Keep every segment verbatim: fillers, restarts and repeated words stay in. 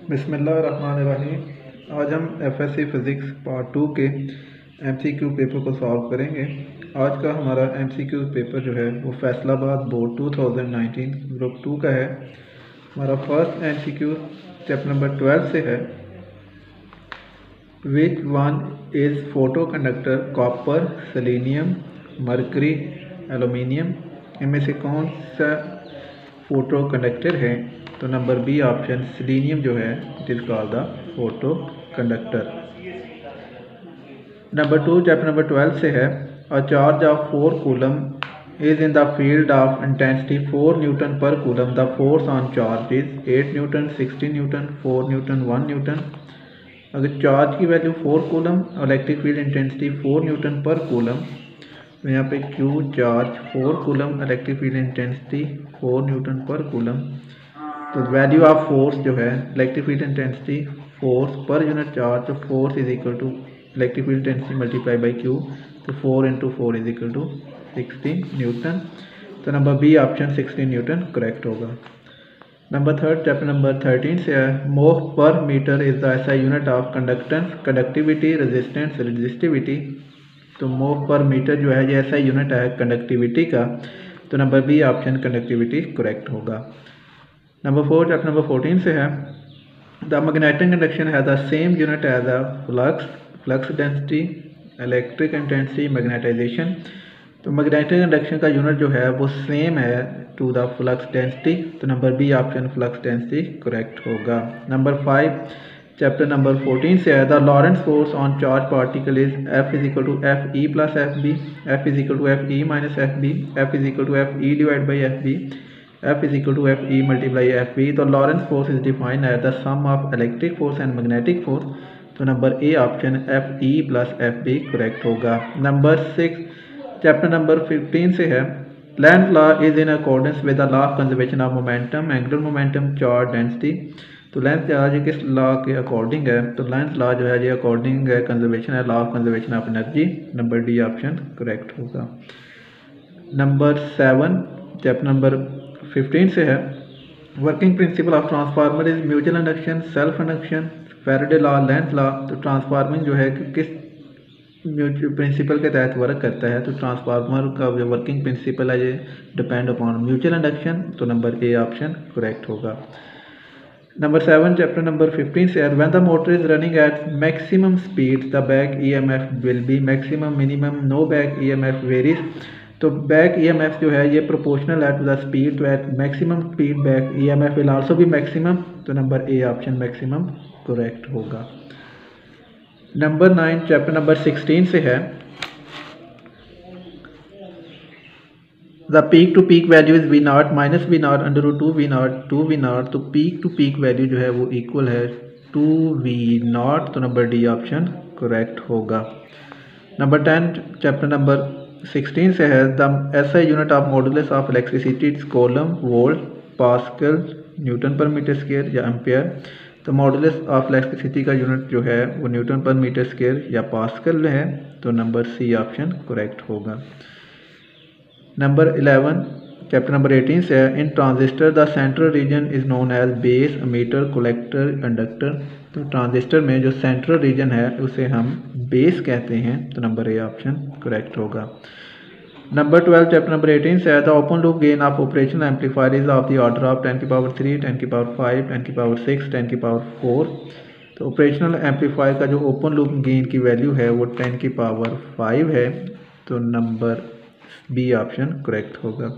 बिस्मिल्लाहिर्रहमानिर्रहीम। आज हम एफएससी फ़िज़िक्स पार्ट टू के एमसीक्यू पेपर को सॉल्व करेंगे। आज का हमारा एमसीक्यू पेपर जो है वो Faisalabad board two thousand nineteen group two का है। हमारा first MCQ chapter number twelve से है। Which one is photo conductor copper, selenium, mercury, aluminium. इनमें से कौन सा फोटो कंडक्टर है? तो नंबर बी ऑप्शन सेलेनियम जो है it is called the photo conductor. Number two chapter number twelve से है। A charge of four coulomb is in the field of intensity four newton per coulomb. The force on charge is eight newton, sixteen newton, four newton, one newton. अगर charge की value four coulomb और electric field intensity four newton per coulomb, तो यहाँ पे Q charge four coulomb, electric field intensity four newton per coulomb. तो value of force जो है electric field intensity force per unit charge, तो force is equal to electric field intensity multiply by Q, तो four into four is equal to sixteen newton. तो number B option sixteen newton correct होगा। Number third chapter number thirteen से है। Mho per metre is the SI unit of conductance, conductivity, resistance, resistivity. तो mho per metre जो है ये SI unit है conductivity का, तो number B option conductivity correct होगा। Number four chapter number fourteen से है। द मैग्नेटिक कंडक्शन है the same unit as the flux, flux density, electric intensity, magnetisation. तो मैग्नेटिक कंडक्शन का यूनिट जो है वो सेम है टू द फ्लक्स डेंसिटी, तो number B option flux density correct होगा। Number five chapter number fourteen से है। The Lorentz force on charge particle is F is equal to F E plus F B, F is equal to F E minus F B, F is equal to F E divide by F B, F is equal to F E multiply F B। तो Lorentz force is defined as the sum of electric force and magnetic force, तो number A option F E plus F B correct होगा। Number six chapter number fifteen से है। Lenz law is in accordance with the law of conservation of momentum, angular momentum, charge density. तो Lenz charge किस law के according है? तो Lenz law जो है ये अकॉर्डिंग है कंजर्वेशन है, law of conservation of energy, number D option correct होगा। Number seven chapter number fifteen से है। Working principle of transformer is mutual induction, self induction, Faraday law, Lenz law. तो transformer जो है किस प्रिंसिपल के तहत वर्क करता है? तो ट्रांसफार्मर का जो वर्किंग प्रिंसिपल है ये डिपेंड अपॉन म्यूचुअल इंडक्शन, तो नंबर ए ऑप्शन करेक्ट होगा। Number seven chapter number fifteen से है। When the motor is running at maximum speed the back EMF will be maximum, minimum, no back EMF varies. तो back EMF जो है ये proportional है to the speed, तो at maximum speed back EMF will also be maximum, तो number A option maximum correct होगा। Number nine chapter number sixteen से है। The peak to peak value is V naught minus V naught under root two V naught two V naught. तो peak to peak value जो है वो equal है to V naught, तो number D option correct होगा। Number ten chapter number sixteen से है। The SI unit of modulus of electricity it's coulomb, volt, pascal, newton per metre square या ampere. तो मॉडुलस ऑफ इलेक्ट्रिसिटी का unit जो है वो न्यूटन पर मीटर स्क्वायर या पास्कल है, तो नंबर सी ऑप्शन करेक्ट होगा। Number eleven chapter number eighteen से है। In transistor the central region is known as base, emitter, collector, conductor. तो ट्रांजिस्टर में जो सेंट्रल रीजन है उसे हम बेस कहते हैं, तो नंबर ए ऑप्शन करेक्ट होगा। Number twelve chapter number eighteen से है। The open loop gain of operational amplifier is of the order of ten की पावर थ्री, टेन की पावर फाइव, टेन की पावर सिक्स, टेन की power four. तो operational amplifier का जो open loop gain की वैल्यू है वो टेन की पावर फाइव है, तो नंबर बी ऑप्शन करेक्ट होगा।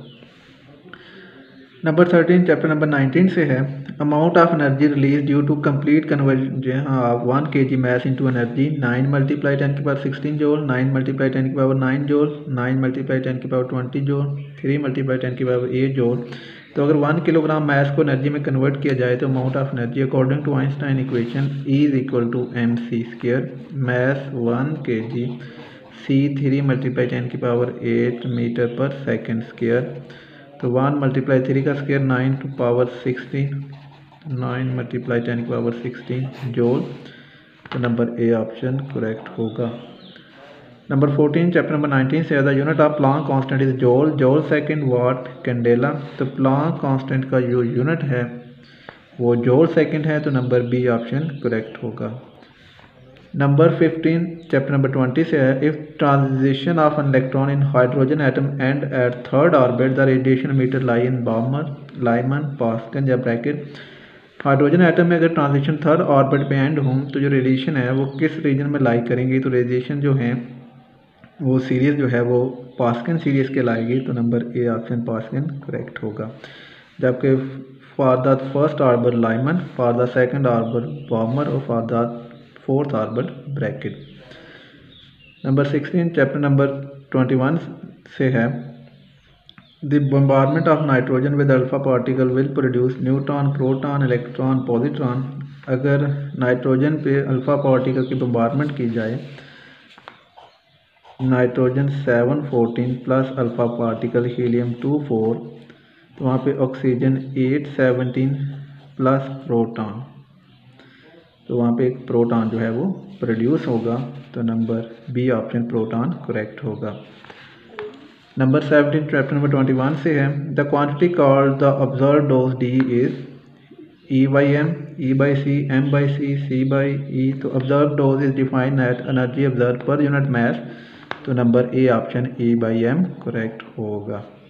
नंबर थर्टीन चैप्टर नंबर नाइनटीन से है। Amount of energy release due to complete conversion of one K G mass into energy, nine multiply ten की power sixteen joule, nine multiply ten की power nine joule, nine multiply ten की power twenty joule, three multiply ten की power eight joule. तो अगर one kilogram mass को energy में convert किया जाए तो amount of energy according to Einstein equation E is equal to M C square, mass one K G, C three multiply ten की power eight metre per second square. तो one multiply three का square nine to power sixteen, nine multiply ten की power sixteen joule, तो number A option correct होगा। Number fourteen chapter number nineteen से the unit of Planck constant is joule, joule second, watt, candela. तो Planck constant का जो unit है वो joule second है, तो नंबर बी ऑप्शन करेक्ट होगा। Number fifteen chapter number twenty से है, if transition of an electron in hydrogen atom end at third orbit the radiation metre lie in Balmer Lyman Pascal या Brackett. Hydrogen atom में अगर transition third orbit पे end हो तो जो radiation है वो किस रीजन में लाई करेंगी, तो रेडिएशन जो है वो सीरीज जो है वो पास्कल सीरीज के लाएगी, तो number A option Pascal correct होगा। जबकि for the first orbit Lyman, for the second orbit Balmer और for the fourth orbit Brackett. Number sixteen chapter number twenty one से है, the bombardment of nitrogen with alpha particle will produce neutron proton electron positron. अगर nitrogen पे alpha particle की bombardment की जाए, nitrogen seven fourteen plus alpha particle helium two four, तो वहाँ पे oxygen eight seventeen plus proton, तो वहाँ पे एक प्रोटॉन जो है वो प्रोड्यूस होगा, तो number B option proton correct होगा। Number seventeen chapter number twenty one से है, the quantity called the observe dose D is E by M, E by C, M by C, C by E. तो observe dose is defined at energy observe per unit mass, तो number A option E by M correct होगा।